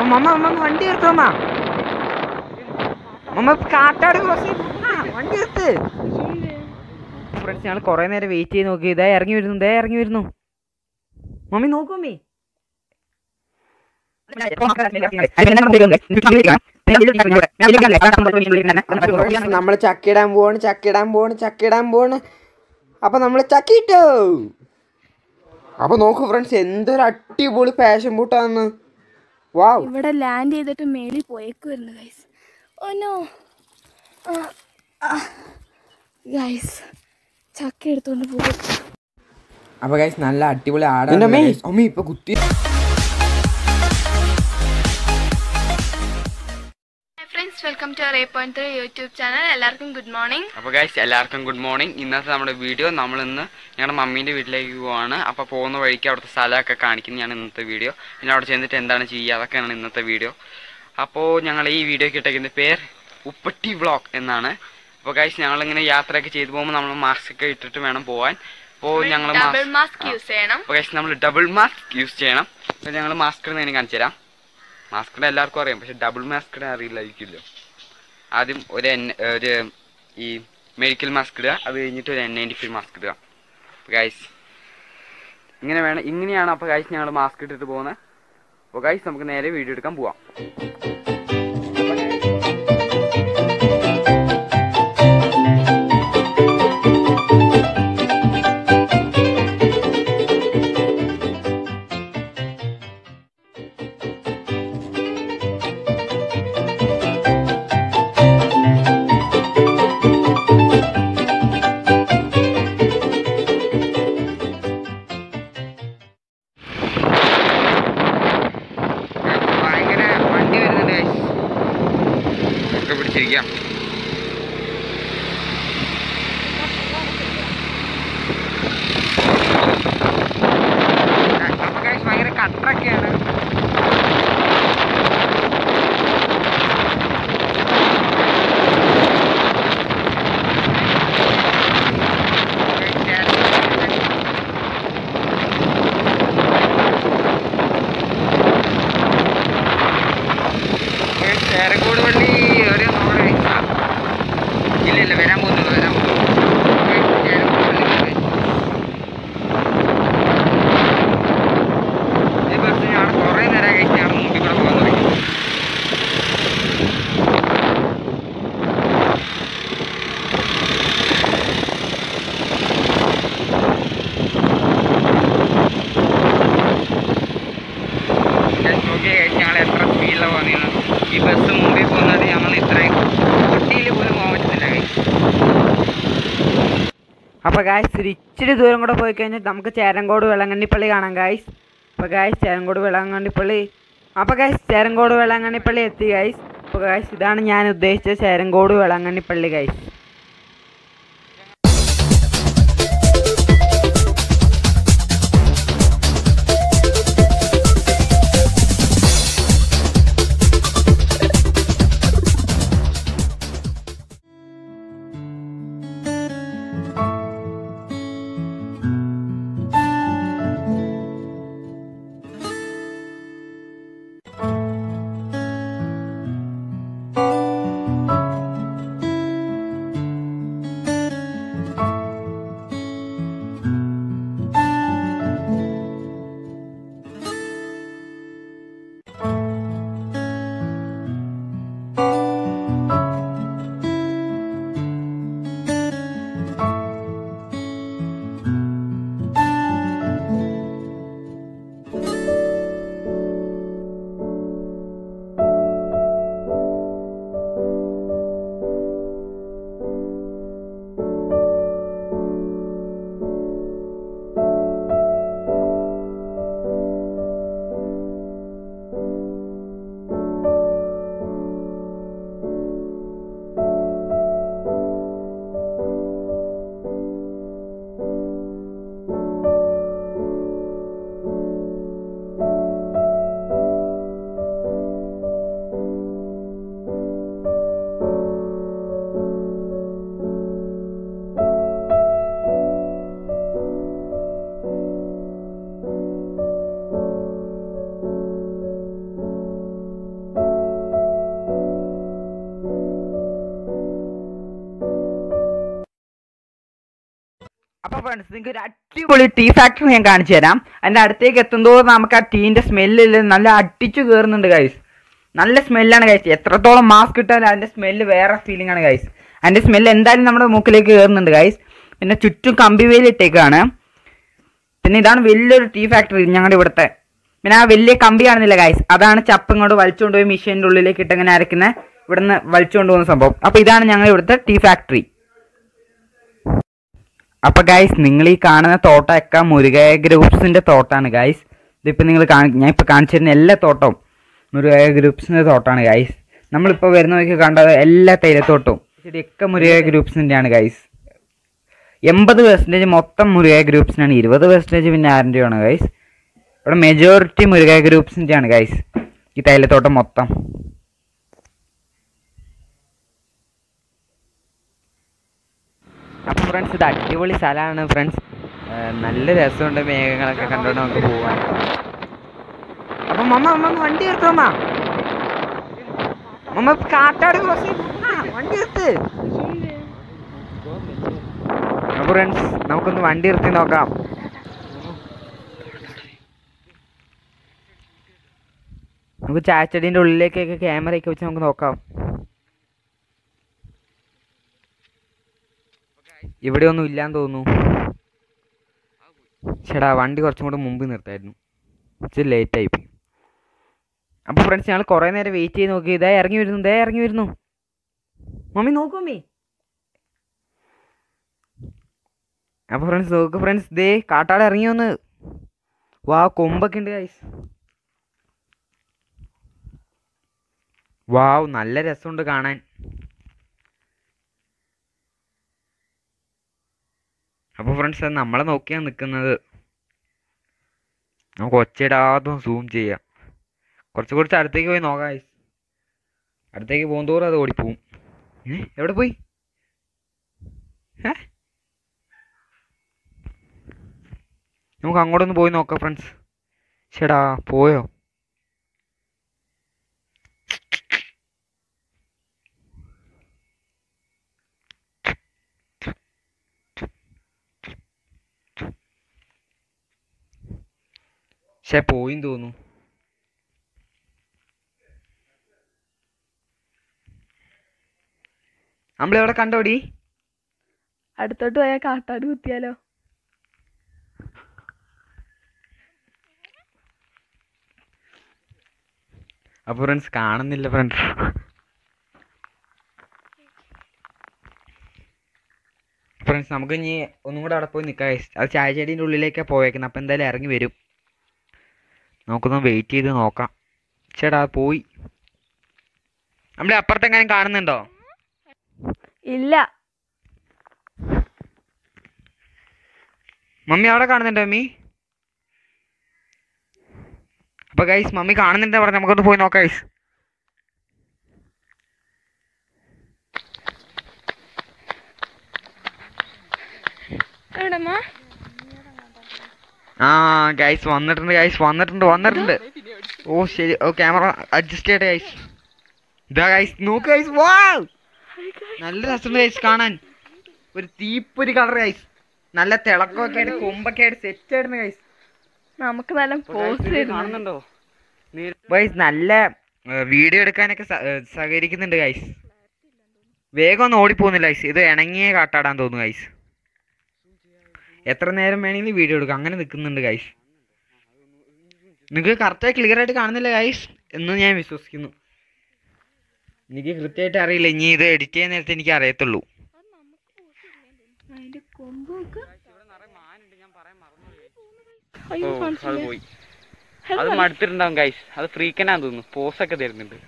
മമ്മ വണ്ടി എടുത്തോ മമ്മ കാട്ടാട് ക്രോസ് വണ്ടി എടുത്ത്. ഫ്രണ്ട്സ് ഞങ്ങൾ കുറെ നേരം വെയിറ്റ് ചെയ്ത് നോക്കി. ഇതേ ഇറങ്ങി വരുന്നു. മമ്മി നോക്കുമ്മി. നമ്മൾ ചക്കിടാൻ പോവാണ്. അപ്പൊ നമ്മള് ചക്കിട്ടു. അപ്പൊ നോക്കൂ ഫ്രണ്ട്സ്, എന്തൊരു അടിപൊളി പാഷൻ ബൂട്ടാന്ന്. വാവ്, ഇവിടെ ലാൻഡ് ചെയ്തിട്ട് മേളിൽ പോയേക്കുവായിരുന്നു ഗൈസ്. ഓ നോ ഗൈസ്, ചക്ക എടുത്തോണ്ട് പോകും. അപ്പൊ ഗൈസ് നല്ല അടിപൊളി ആടാണ്. അമ്മ ഇപ്പൊ കുത്തി. Friends, welcome to A.3 YouTube channel. എല്ലാവർക്കും ഗുഡ് മോർണിംഗ്. അപ്പോൾ ഗൈസ് എല്ലാവർക്കും ഗുഡ് മോർണിംഗ്. ഇന്നത്തെ നമ്മുടെ വീഡിയോ, നമ്മളിന്ന് ഞങ്ങളുടെ മമ്മീൻ്റെ വീട്ടിലേക്ക് പോവാണ്. അപ്പോൾ പോകുന്ന വഴിക്ക് അവിടുത്തെ സ്ഥലമൊക്കെ കാണിക്കുന്നതാണ് ഇന്നത്തെ വീഡിയോ. പിന്നെ അവിടെ ചെന്നിട്ട് എന്താണ് ചെയ്യുക, അതൊക്കെയാണ് ഇന്നത്തെ വീഡിയോ. അപ്പോൾ ഞങ്ങൾ ഈ വീഡിയോക്ക് ഇട്ടേക്കുന്ന പേര് ഉപ്പട്ടി വ്ളോഗ് എന്നാണ്. അപ്പോൾ ഗൈസ് ഞങ്ങളിങ്ങനെ യാത്രയൊക്കെ ചെയ്തു പോകുമ്പോൾ നമ്മൾ മാസ്ക് ഒക്കെ ഇട്ടിട്ട് വേണം പോകാൻ. അപ്പോൾ ഞങ്ങൾ മാസ്ക് യൂസ് ചെയ്യണം. അപ്പോൾ ഗൈസ് നമ്മൾ ഡബിൾ മാസ്ക് യൂസ് ചെയ്യണം. അപ്പോൾ ഞങ്ങൾ മാസ്ക് ഇടുന്നതിന് കാണിച്ചു തരാം. മാസ്കിടെ എല്ലാവർക്കും അറിയാം, പക്ഷെ ഡബിൾ മാസ്കിടെ അറിയില്ലായിരിക്കുമല്ലോ. ആദ്യം ഒരു ഈ മെഡിക്കൽ മാസ്ക് ഇടുക, അത് കഴിഞ്ഞിട്ട് ഒരു N95 മാസ്ക് ഇടുക. ഗൈസ് ഇങ്ങനെയാണ്. അപ്പോൾ ഗൈസ് ഞങ്ങൾ മാസ്ക് ഇട്ടിട്ട് പോകുന്നത്. അപ്പോൾ ഗൈസ് നമുക്ക് നേരെ വീഡിയോ എടുക്കാൻ പോവാം. പിടിച്ചിരിക്കാം. അപ്പൊ ഗൈസ് ഭയങ്കര കട്ടറൊക്കെയാണ്. ചേരക്കോട് പള്ളി ഒരു ഇല്ല വരാൻ പോകുന്നു. ഈ ബസ് ഞാൻ കുറേ നേരം കഴിച്ച് ഞാൻ മുമ്പിൽ കൂടെ പോകാൻ തുടങ്ങി. നോക്കിയ കഴിച്ച് ഞങ്ങൾ എത്ര സ്പീഡിലാണ് പോകുന്നത്. ഈ ബസ് മുമ്പിൽ പോകുന്നത് നമ്മൾ ഇത്രയും കുട്ടിയിൽ പോലും പോകാൻ പറ്റുന്നില്ല. അപ്പോൾ ഗായ്സ് ഒരു ഇച്ചിരി ദൂരം കൂടെ പോയി കഴിഞ്ഞാൽ നമുക്ക് ചേരങ്കോട് വെള്ളങ്കണ്ണിപ്പള്ളി കാണാം ഗായ്സ്. അപ്പോൾ ഗായ്സ് ചേരങ്കോട് വെള്ളങ്കണ്ണിപ്പള്ളി എത്തി ഗായ്സ്. അപ്പോൾ ഗായ്സ് ഇതാണ് ഞാൻ ഉദ്ദേശിച്ച ചേരങ്കോട് വെള്ളങ്കണ്ണിപ്പള്ളി ഗായ്സ്. അപ്പോൾ ഫ്രണ്ട്സ് നിങ്ങൾക്ക് ഒരു അടിപൊളി ടീ ഫാക്ടറി ഞാൻ കാണിച്ചു തരാം. അതിൻ്റെ അടുത്തേക്ക് എത്തുന്തോറും നമുക്ക് ആ ടീൻ്റെ സ്മെല്ലിൽ നല്ല അടിച്ചു കയറുന്നുണ്ട് ഗൈസ്. നല്ല സ്മെല്ലാണ് ഗൈസ്. എത്രത്തോളം മാസ്ക് ഇട്ടാലും അതിൻ്റെ സ്മെല്ല് വേറെ ഫീലിംഗ് ആണ് ഗൈസ്. അതിൻ്റെ സ്മെല്ല് എന്തായാലും നമ്മുടെ മൂക്കിലേക്ക് കയറുന്നുണ്ട് ഗൈസ്. പിന്നെ ചുറ്റും കമ്പി വേലിട്ടേക്കാണ്. പിന്നെ ഇതാണ് വലിയൊരു ടീ ഫാക്ടറി ഞങ്ങളുടെ ഇവിടുത്തെ. പിന്നെ ആ വലിയ കമ്പി കാണുന്നില്ല ഗൈസ്, അതാണ് ചപ്പ് ഇങ്ങോട്ട് വലിച്ചുകൊണ്ട് പോയി മെഷീൻ്റെ ഉള്ളിലേക്ക് ഇട്ടങ്ങനെ അരക്കുന്ന ഇവിടുന്ന് വലിച്ചുകൊണ്ട് പോകുന്ന സംഭവം. അപ്പോൾ ഇതാണ് ഞങ്ങളുടെ ഇവിടുത്തെ ടീ ഫാക്ടറി. അപ്പോൾ ഗൈസ് നിങ്ങൾ ഈ കാണുന്ന തോട്ടമൊക്കെ മുരുകയ ഗ്രൂപ്പ്സിൻ്റെ തോട്ടമാണ് ഗൈസ്. ഇതിപ്പോൾ നിങ്ങൾ ഞാൻ ഇപ്പോൾ കാണിച്ചിരുന്ന എല്ലാ തോട്ടവും മുരുകയ ഗ്രൂപ്പ്സിൻ്റെ തോട്ടമാണ് ഗൈസ്. നമ്മളിപ്പോൾ വരുന്നവർക്ക് കണ്ടത് എല്ലാ തേയിലത്തോട്ടവും ശരിയൊക്കെ മുരുകയ ഗ്രൂപ്പ്സിൻ്റെയാണ് ഗൈസ്. 80% മൊത്തം മുരുകയ ഗ്രൂപ്പ്സിനാണ്, 20% പിന്നെ ആരുടെയാണ് ഗൈസ്. ഇവിടെ മെജോറിറ്റി മുരുകയ ഗ്രൂപ്പ്സിൻ്റെയാണ് ഗൈസ് ഈ തേയിലത്തോട്ടം മൊത്തം. അപ്പോൾ ഫ്രണ്ട്സ് ഇത് അടിപൊളി സ്ഥലമാണ് ഫ്രണ്ട്സ്. നല്ല രസമുണ്ട് മേഘങ്ങളൊക്കെ കണ്ടുകൊണ്ട് നമുക്ക് പോകാൻ. അപ്പം മമ്മ വണ്ടി എടുത്തോ മമ്മ കാട്ടാട് വണ്ടി എടുത്ത്. അപ്പോൾ ഫ്രണ്ട്സ് നമുക്കൊന്ന് വണ്ടി എടുത്ത് നോക്കാം. നമുക്ക് ചായച്ചെടീൻ്റെ ഉള്ളിലേക്കൊക്കെ ക്യാമറയൊക്കെ വെച്ച് നമുക്ക് നോക്കാം. ഇവിടെ ഒന്നും ഇല്ലാന്ന് തോന്നുന്നു. ചേട്ടാ വണ്ടി കുറച്ചും കൂടെ മുമ്പ് നിർത്തായിരുന്നു, ഇച്ചിരി ലേറ്റായി പോയി. അപ്പോൾ ഫ്രണ്ട്സ് ഞങ്ങൾ കുറേ നേരം വെയിറ്റ് ചെയ്ത് നോക്കി. ഇതേ ഇറങ്ങി വരുന്നു മമ്മി നോക്കൂ മമ്മി. അപ്പോൾ ഫ്രണ്ട്സ് നോക്ക് ഫ്രണ്ട്സ്, ദേ കാട്ടാട് ഇറങ്ങി വന്ന്. വാ കൊമ്പൊക്കെ ഉണ്ട് ഗൈസ്. വാവ് നല്ല രസമുണ്ട് കാണാൻ. അപ്പോൾ ഫ്രണ്ട്സ് അത് നമ്മളെ നോക്കിയാണ് നിൽക്കുന്നത്. നമുക്ക് ഒച്ചയിടാതെ സൂം ചെയ്യാം. കുറച്ച് അടുത്തേക്ക് പോയി നോക്കാം ഗൈസ്. അടുത്തേക്ക് പോകുന്തോറും അത് ഓടിപ്പോവും. എവിടെ പോയി? നമുക്ക് അങ്ങോട്ടൊന്ന് പോയി നോക്കാം ഫ്രണ്ട്സ്. ചേടാ പോയോ? പോയിന്ന് തോന്നുന്നു. നമ്മളെവിടെ കണ്ടോടി? അടുത്തോട്ട് പോയാൽ കാട്ടാട് കുത്തിയാലോ? അപ്പോൾ ഫ്രണ്ട്സ് കാണുന്നില്ല ഫ്രണ്ട്സ്. ഫ്രണ്ട്സ് നമുക്ക് ഇനി ഒന്നും കൂടെ അവിടെ പോയി നിൽക്കാം. അത് ചായച്ചെടീൻ്റെ ഉള്ളിലേക്കാണ് പോയേക്കുന്നത്. അപ്പോൾ എന്തായാലും ഇറങ്ങി വരും. നമുക്കൊന്ന് വെയിറ്റ് ചെയ്ത് നോക്കാം. ചേട്ടാ പോയി. നമ്മളെ അപ്പുറത്തെങ്ങാനും കാണുന്നുണ്ടോ? ഇല്ല. മമ്മി അവിടെ കാണുന്നുണ്ടോ മമ്മി? അപ്പൊ ഗൈസ് മമ്മി കാണുന്നുണ്ട് പറഞ്ഞു. നമുക്കൊന്ന് പോയി നോക്കാം ഗൈസ്. ആ ഗൈസ് വന്നിട്ടുണ്ട്. ഓ ശരി. ഓ ക്യാമറ അഡ്ജസ്റ്റ് ചെയ്യട്ടെ ഗൈസ്. ഇതാ ഗൈസ് നോക്ക് ഗൈസ്. വാവ് നല്ല രസമുണ്ട് ഗൈസ് കാണാൻ. ഒരു തീപ്പൊരി കളർ ഗൈസ്. നല്ല തിളക്കമൊക്കെ ആയിട്ട് കൊമ്പൊക്കെ ആയിട്ട് സെറ്റ് ആയിരുന്നു ഗൈസ്. നമുക്ക് നല്ല പോസ് കാണുന്നുണ്ടോ ഗൈസ്? നല്ല വീഡിയോ എടുക്കാനൊക്കെ സഹകരിക്കുന്നുണ്ട് ഗൈസ്. വേഗം ഒന്നും ഓടിപ്പോകുന്നില്ല ഗൈസ്. ഇത് ഇണങ്ങിയേ കാട്ടാടാൻ തോന്നുന്നു ഗൈസ്. എത്ര നേരം വേണമെങ്കിലും വീഡിയോ എടുക്കാം. അങ്ങനെ നിൽക്കുന്നുണ്ട് ഗൈസ്. നിങ്ങൾക്ക് കറക്റ്റായി ക്ലിയർ ആയിട്ട് കാണുന്നില്ല ഗൈസ് എന്ന് ഞാൻ വിശ്വസിക്കുന്നു. എനിക്ക് കൃത്യമായിട്ട് അറിയില്ല. ഇനി ഇത് എഡിറ്റ് ചെയ്യാൻ നേരത്തെ എനിക്ക് അറിയത്തുള്ളൂ. അത് മടുത്തിട്ടുണ്ടാവും ഗൈസ്. അത് ഫ്രീക്കനാന്ന് തോന്നുന്നു. പോസൊക്കെ തരുന്നുണ്ട്.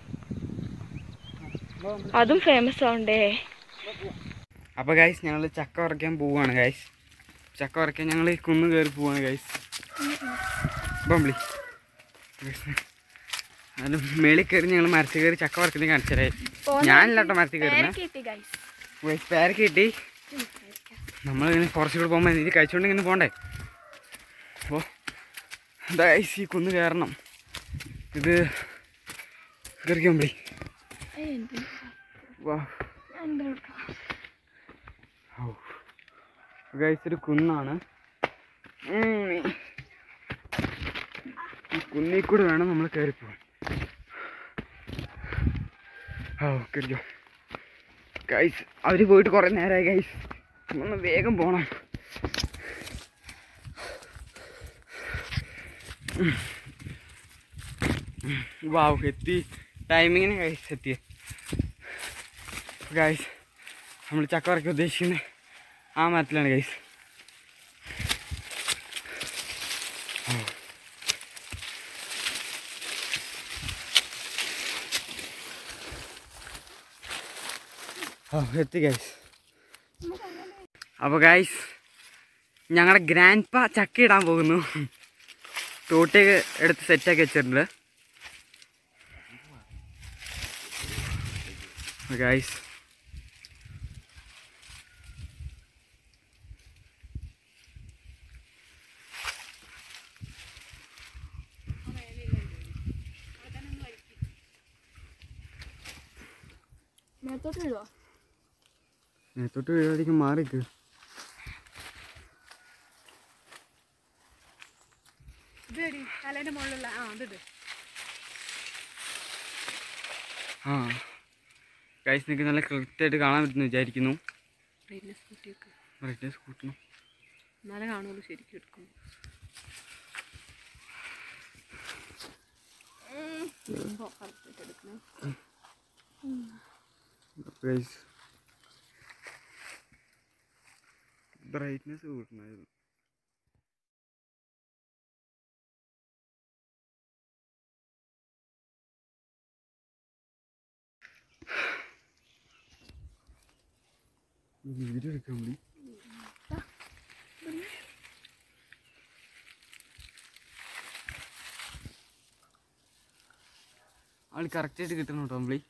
അതും ഫേമസ് ആവണ്ടേ. അപ്പോൾ ഗൈസ് ഞങ്ങൾ ചക്ക പറിക്കാൻ പോവുകയാണ് ഗൈസ്. ചക്ക പറിക്കാൻ ഞങ്ങൾ കുന്ന് കയറി പോവാണ് ഗൈസ്. ബംബ്ലി അത് മേളിൽ കയറി ഞങ്ങൾ മരത്തിൽ കയറി ചക്ക പറിക്കുന്നത് കാണിച്ചേ. ഞാനല്ല കേട്ടോ മരത്തിൽ കയറുന്നത്. പേരൊക്കെ കിട്ടി. നമ്മളിങ്ങനെ ഫോറസ്റ്റിൽ കൂടെ പോകുമ്പോൾ ഇത് കഴിച്ചുകൊണ്ട് ഇങ്ങനെ പോകണ്ടേ. അപ്പോൾ ഗൈസ് ഈ കുന്ന് കയറണം. ഇത് കയറിക്കുമ്പളി വാ. ഗൈസ് ഒരു കുന്നാണ്. ഈ കുന്നിൽ കൂടെ വേണം നമ്മൾ കയറി പോകാൻ. കയറിയോ ഗൈസ്. അവർ പോയിട്ട് കുറേ നേരമായി ഗൈസ്. ഒന്ന് വേഗം പോകണം. വാവ് എത്തി. ടൈമിങ്ങിന് ഗൈസ് എത്തി. ഗൈസ് നമ്മൾ ചക്ക വറക്കാൻ ഉദ്ദേശിക്കുന്നത് ആ മരത്തിലാണ് ഗൈസ്. എത്തി ഗൈസ്. അപ്പോൾ ഗൈസ് ഞങ്ങളുടെ ഗ്രാൻഡ് പാ ചക്ക ഇടാൻ പോകുന്നു. തോട്ടിയൊക്കെ എടുത്ത് സെറ്റാക്കി വെച്ചിട്ടുണ്ട് ഗൈസ്. നേരത്തോട്ട് വീഴാതിരിക്കും മാറിക്ക്. ആ ഗൈസ് നിങ്ങൾക്ക് നല്ല കൃത്യമായിട്ട് കാണാൻ പറ്റുന്നു വിചാരിക്കുന്നു. ബ്രൈറ്റ്നസ് കൂട്ടണം എന്നാലേ കാണുള്ളൂ ശരിക്കും എടുക്കും. ബ്രൈറ്റ്നസ് കൂട്ടണമായിരുന്നു. വീഡിയോ എടുക്കാൻ വേണ്ടി ആൾ കറക്റ്റായിട്ട് കിട്ടണം കേട്ടോ. അമ്പിളി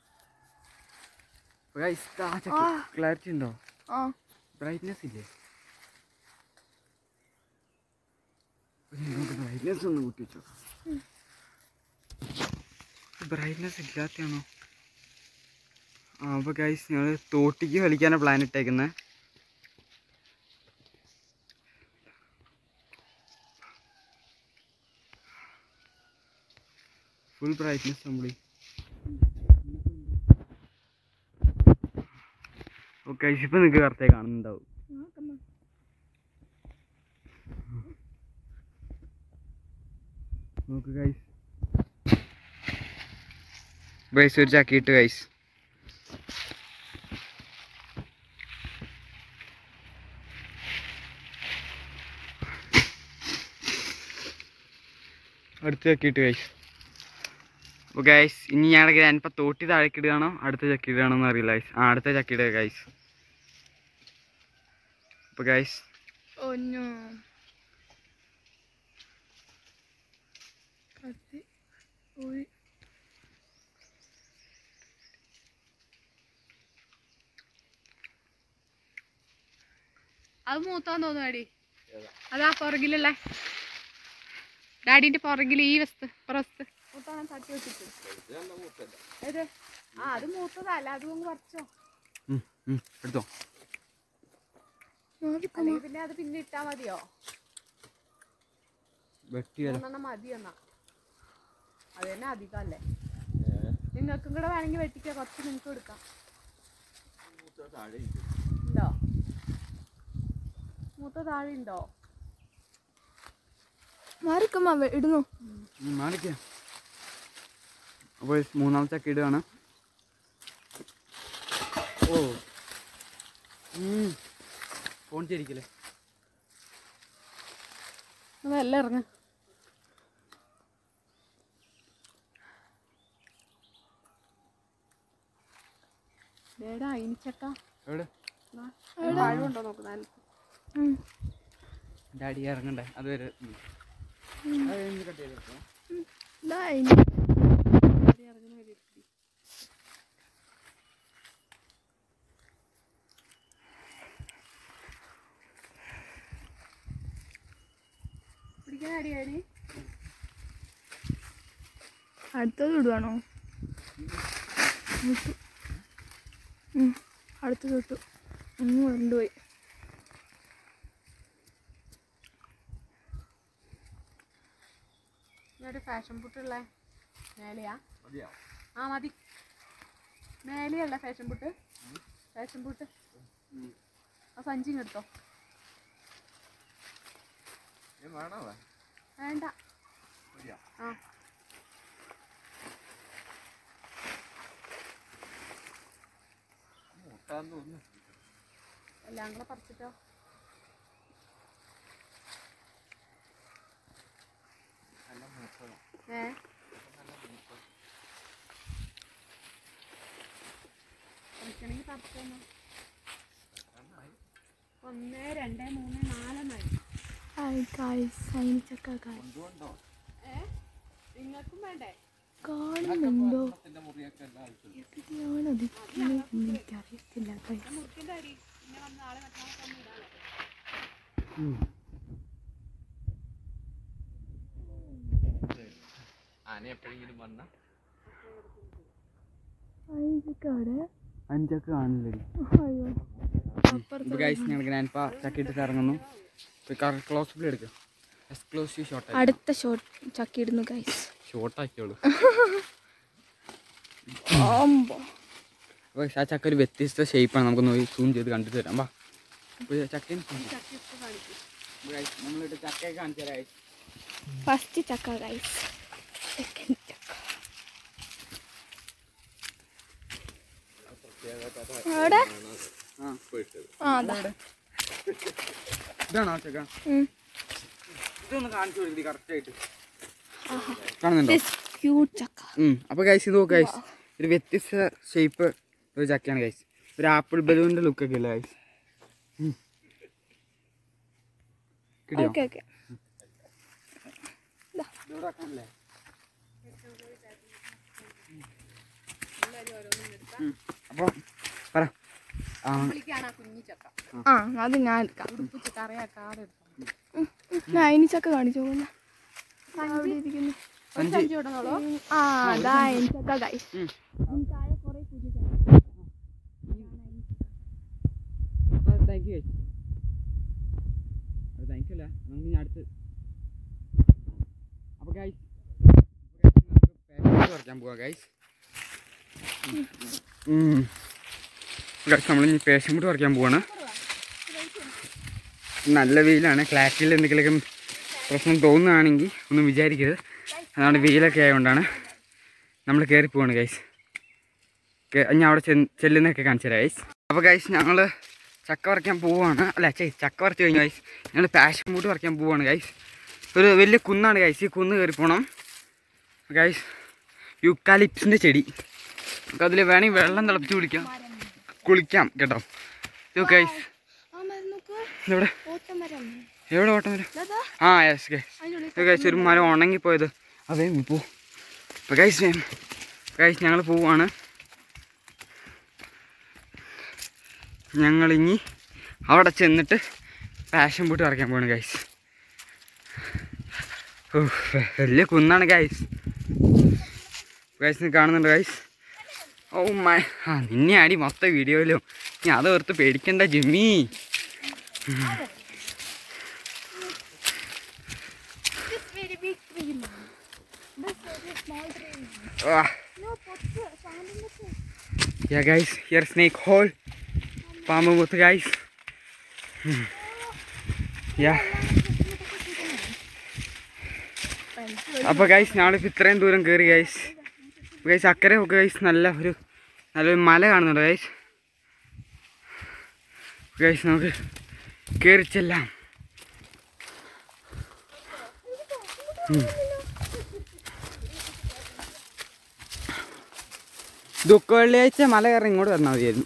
ക്ലാരിറ്റി ഉണ്ടോ? ബ്രൈറ്റ്നസ് ഇല്ലേ? ബ്രൈറ്റ്നസ് ഒന്ന് കൂട്ടി വെച്ചോ. ബ്രൈറ്റ്നസ് ഇല്ലാത്തയാണോ? അപ്പോൾ ഗൈസ് ഞങ്ങൾ തോട്ടിക്ക് കളിക്കാനാണ് പ്ലാൻ ഇട്ടേക്കുന്നത്. ഫുൾ ബ്രൈറ്റ്നസ് നമ്മളി. ഓക്കെ ഗൈസ് ഇപ്പം നിങ്ങൾക്ക് കറക്റ്റായി കാണുന്നുണ്ടാവും. നോക്ക് ഗൈസ്. ഗൈസ് ഒരു ചക്കിയിട്ട് ഗൈസ്. അടുത്ത ചക്കിയിട്ട് ഗൈസ്. അപ്പോൾ ഗൈസ് ഇനി ഞങ്ങളുടെ ഗ്രാൻഡ് പാ തോട്ടി താഴേക്കിടുകയാണോ അടുത്ത ചക്കിയിടുകയാണോ എന്ന് അറിയില്ല ഗൈസ്. അടുത്ത ചക്കിയിടുക ഗൈസ്. അപ്പോൾ ഗൈസ് അത് മൂത്താന്ന് തോന്നുന്നു ഡാഡി. അതാ പുറകിലല്ലേ ഡാഡിന്റെ പുറകിൽ ഈ വസ്തു പുറത്ത് മൂത്താണ് തട്ടി വെച്ചിട്ട്. അത് മൂത്തതല്ല, അത് പറിച്ചോ. എടുത്തോ. പിന്നെ അത് പിന്നെ ഇട്ടാ മതിയോ? മൂന്നെണ്ണം മതി എന്നാ. അത് തന്നെ അധികമല്ലേ. നിങ്ങൾക്കും കൂടെ വേണമെങ്കിൽ വെട്ടിക്കോ, കുറച്ച് നിങ്ങൾക്ക് എടുക്കാം. ഉണ്ടോ? മൂത്ത താഴെ ഉണ്ടോ? മാറിക്കമ്മ ഇടുന്നു. മാറിക്കാം. അപ്പോൾ മൂന്നാമത്തെ ചക്ക ഇടുകയാണ്. ഓ ഫോൺ ശരിക്കല്ലേ. അതെല്ലാം ഇറങ്ങ. അയിനിച്ചക്ക എവിടെ പഴമുണ്ടോ നോക്ക്. ഡാഡി ഇറങ്ങണ്ടേ അതുവരെ കട്ട് ചെയ്തെടുത്തോ. അടുത്തത് ഇടുവാണോ? അടുത്തത് ഇട്ടു. കൊണ്ടുപോയി. ഇവിടെ ഫാഷൻ പുട്ടുള്ള മേലെയാ ആ മതി മേലെയല്ല ഫാഷൻ പുട്ട് ആ സഞ്ചി എടുത്തോ വേണ്ട ആ എല്ലാം കൂടെ പറിച്ചിട്ടോ പറിക്കണമെങ്കിൽ പറിച്ചോന്നോ 1 2 3 4 നിങ്ങൾക്കും വേണ്ടേ കാണുന്നുണ്ടോ എവിടെയാണത് എനിക്കറിയത്തില്ല മുറിക്കിന്റെ അരി പിന്നെ വന്ന് നാളെ മറ്റന്നാൾ ഇടാലോ അഞ്ചൊക്കെ കാണില്ലേ ഞങ്ങൾ ഗ്രാൻഡ് പാ ചക്കിട്ട് ഇറങ്ങുന്നു ക്ലോസ് എടുക്കുക എക്സ്ക്ലൂസീവ് ഷോട്ട് അടുത്ത ഷോട്ട് ചക്കി ഇടുന്നു ഗൈസ് ഷോർട്ടാക്കിയോളൂ ആ ചക്ക ഒരു വ്യത്യസ്ത ഷേപ്പാണ് നമുക്കൊന്ന് സൂം ചെയ്ത് കണ്ടിട്ട് തരാം വാ ചക്ക നമ്മളിട്ട് ചക്കയൊക്കെ കാണിച്ചു തരാം ഫസ്റ്റ് ചക്ക ഗൈസ് സെക്കൻഡ് ചക്ക അവിടെ ഇതാണോ ചക്ക ഇതൊന്ന് കാണിച്ചു കൊടുക്കും കറക്റ്റായിട്ട് കാണുന്നുണ്ടോ ക്യൂട്ട് ചക്ക അപ്പോൾ ഗൈസ് ഇത് നോക്ക് ഗൈസ് ഒരു വ്യത്യസ്ത ഷേപ്പ് ഒരു ചക്കയാണ് ഗൈസ് ഒരു ആപ്പിൾ ബലൂണിൻ്റെ ലുക്കൊക്കെ ഇല്ല ഗൈസ് ഓക്കെ ഓക്കെ അപ്പോൾ പറ കുഞ്ഞി ചക്ക ആ അത് ഞാൻ എടുക്കാം കറിയാക്കാതെ ഞാൻ ഇനി ചക്ക കാണിച്ചു പോകുന്ന അവിടെ ഇരിക്കുന്നു സഞ്ചി ഇടുന്നോളൂ ആ അതാ ഇനി ചക്ക ഗൈസ് താഴെ കുറേ പുതിയ ചക്ക താങ്ക് യു താങ്ക് യു അല്ല നമുക്ക് ഞാൻ അടുത്ത് അപ്പോൾ ഗൈസ് പറിക്കാൻ പോവാം ഗൈസ് നമ്മളിനി പേഷൻ കൂട്ട് പറിക്കാൻ പോവാണ് നല്ല വെയിലാണ് ക്ലാറ്റിൽ എന്തെങ്കിലുമൊക്കെ പ്രശ്നം തോന്നുകയാണെങ്കിൽ ഒന്നും വിചാരിക്കരുത് അതാണ് വെയിലൊക്കെ ആയതുകൊണ്ടാണ് നമ്മൾ കയറി പോവാണ് ഗൈസ് ഞാൻ അവിടെ ചെല്ലുന്നതൊക്കെ കാണിച്ചു തരാം ഗൈസ് അപ്പോൾ ഗൈസ് ഞങ്ങൾ ചക്ക പറിക്കാൻ പോവുകയാണ് അല്ല ചക്ക പറിച്ച് കഴിഞ്ഞു ഗൈസ് ഞങ്ങൾ പാഷൻ ഫ്രൂട്ട് പറിക്കാൻ പോവുകയാണ് ഗൈസ് ഒരു വലിയ കുന്നാണ് ഗൈസ് ഈ കുന്ന് കയറി പോകണം ഗൈസ് യൂക്കാലിപ്സിൻ്റെ ചെടി നമുക്ക് അതിൽ വേണമെങ്കിൽ വെള്ളം തിളപ്പിച്ച് കുളിക്കാം കേട്ടോ ഇത് ഗൈസ് എവിടെ എവിടെ ഓട്ടം വരും ആ യെസ് ഗൈസ് ഗൈസ് ഒരു മരം ഉണങ്ങിപ്പോയത് അതേ പോ ഇപ്പോൾ ഗൈസ് ഞങ്ങൾ പോവാണ് ഞങ്ങളിനി അവിടെ ചെന്നിട്ട് പാഷൻ ഫ്രൂട്ട് പറിക്കാൻ പോവാണ് ഗൈസ് വലിയ കുന്നാണ് ഗൈസ് കാണുന്നുണ്ട് ഗൈസ് ഓ മൈ നിന്നെ ആടി മൊത്തം വീഡിയോയിലും ഞാൻ അത് ഓർത്ത് പേടിക്കണ്ട Jimmy Yeah guys, here snake hole. പാമ്പ് മുത്ത് ഗൈസ് അപ്പോൾ ഗൈസ് ഞങ്ങളിപ്പോൾ ഇത്രയും ദൂരം കയറി ഗൈസ് അക്കരെ ഒക്കെ ഗൈസ് നല്ലൊരു മല കാണുന്നുണ്ട് ഗൈസ് നമുക്ക് കയറി ചെല്ലാം ദുഃഖ വെള്ളിയാഴ്ച മല കയറി ഇങ്ങോട്ട് വന്നാൽ മതിയായിരുന്നു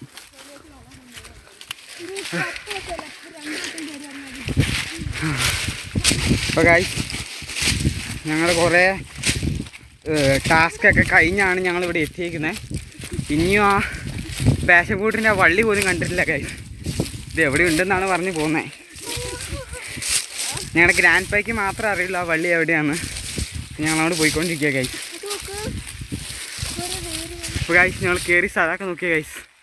അപ്പോൾ ഗൈസ് ഞങ്ങൾ കുറേ ടാസ്കൊക്കെ കഴിഞ്ഞാണ് ഞങ്ങളിവിടെ എത്തിയിരിക്കുന്നത് ഇനിയും ആ പാഷൻ ഫ്രൂട്ടിൻ്റെ ആ വള്ളി പോലും കണ്ടിട്ടില്ല ഗൈസ് ഇത് എവിടെ ഉണ്ടെന്നാണ് പറഞ്ഞ് പോകുന്നത് ഞങ്ങളുടെ ഗ്രാൻഡ് പൈക്ക് മാത്രമേ അറിയുള്ളൂ ആ വള്ളി എവിടെയാണ് ഞങ്ങളവിടെ പോയിക്കൊണ്ടിരിക്കുക ഗൈസ് അപ്പോൾ ഗൈസ് ഞങ്ങൾ കയറി സ്ഥലമൊക്കെ നോക്കിയ ഗൈസ്